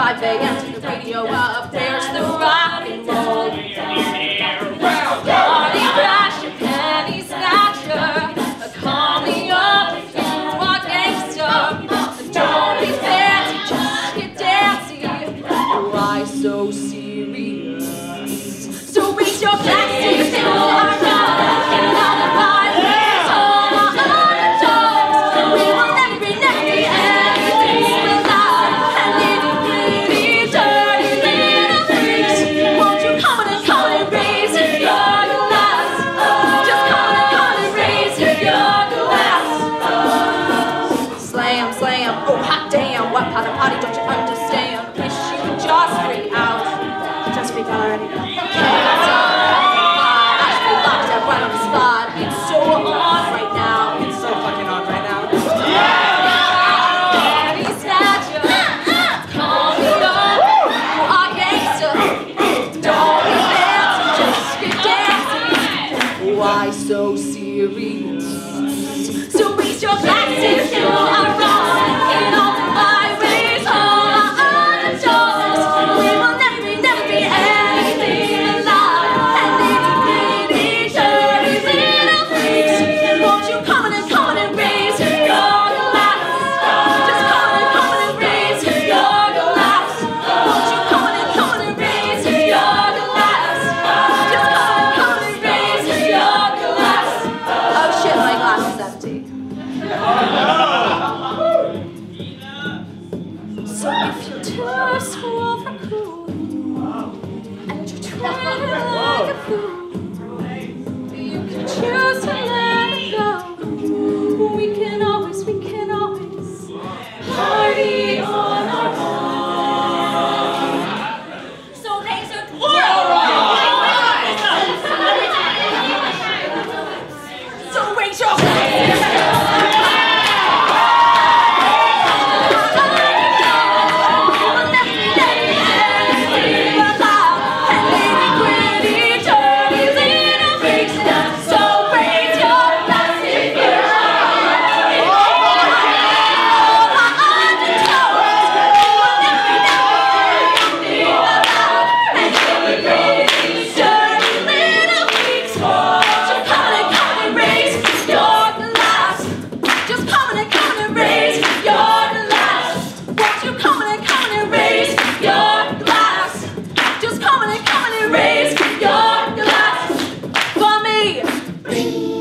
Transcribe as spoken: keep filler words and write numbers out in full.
five A M to the radio up. There's the rock and roll. Party crasher, penny snatcher. Call me up if you are gangster. Don't be fancy, just get dancy. Why so serious? So raise your glass to the fill our cup. And on the byways, all our underdogs. We will never be, never be anything but alive. And little pretty, dirty little freaks. Won't you come on and come on and raise your glass? Just come on and come on and raise your glass. Slam, slam, oh hot damn. What part of party don't you understand? Wish you could just freak out. Just freak out already. Right on the spot, it's so on right now. It's so fucking on right now. Penny snatcher, call me up, you are gangster. Don't be fancy, just get dancing. Why so serious? So raise your glass if you are wrong. And all the byways, all our underdogs. We will never be, never be anything alive. And little pretty, dirty little freaks. Won't you come on and come on and raise your glass? Just come on and come on and raise your glass. Won't you come on and come on and raise your glass? Just come on and come on and raise your glass. Oh shit, my glass is empty. So if you're too small for cool, and you're treated like a fool, you can choose to let it go. We can always, we can always party on our own. So raise your So raise your raise your glass for me.